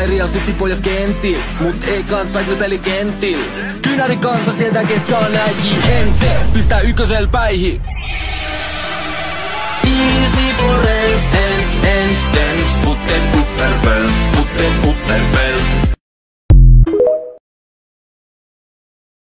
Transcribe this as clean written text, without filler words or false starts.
sai Real City pojas kentil, mut ei kanssa juteli kentil. Kynäri kansa tietää ketkä on äijii, en se pistää ykkösel päihin.